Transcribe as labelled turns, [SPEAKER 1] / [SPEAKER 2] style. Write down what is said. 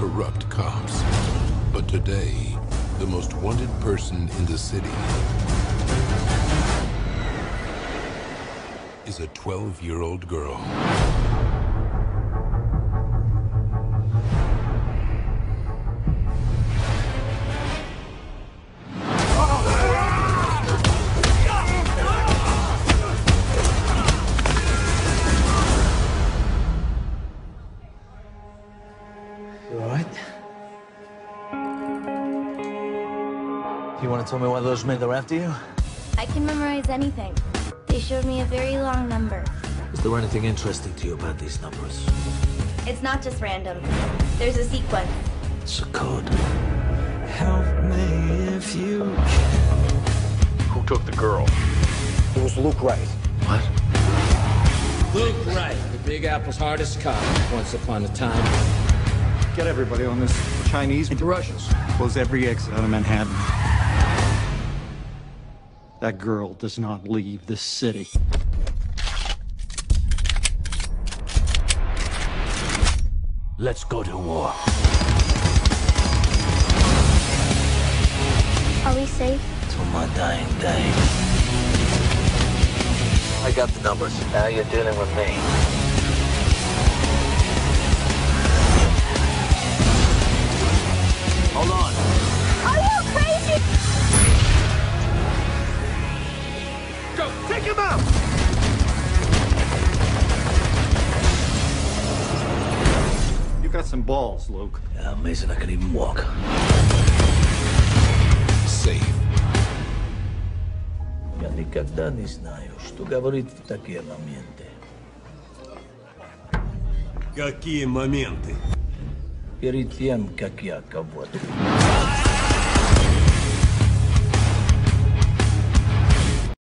[SPEAKER 1] corrupt cops. But today, the most wanted person in the city is a 12-year-old girl.
[SPEAKER 2] You all right? You want to tell me why those men are after you?
[SPEAKER 3] I can memorize anything. They showed me a very long number.
[SPEAKER 2] Is there anything interesting to you about these numbers?
[SPEAKER 3] It's not just random. There's a sequence.
[SPEAKER 2] It's a code.
[SPEAKER 4] Help me if you can.
[SPEAKER 5] Who took the girl?
[SPEAKER 6] It was Luke Wright.
[SPEAKER 2] What?
[SPEAKER 7] Luke Wright, the Big Apple's hardest cop, once upon a time.
[SPEAKER 6] Get everybody on this. Chinese and Russians. Close every exit out of Manhattan. That girl does not leave this city.
[SPEAKER 2] Let's go to war.
[SPEAKER 3] Are we safe?
[SPEAKER 2] Till my dying day. I got the numbers. Now you're dealing with me. Hold on.
[SPEAKER 3] Are you crazy?
[SPEAKER 5] Go! Take him out!
[SPEAKER 6] You got some balls, Luke.
[SPEAKER 2] Yeah, amazing I can even walk.
[SPEAKER 1] Safe.
[SPEAKER 2] Я никогда не знаю, что говорит в такие моменты.
[SPEAKER 5] Какие моменты?
[SPEAKER 2] Перед тем, как я кого-то...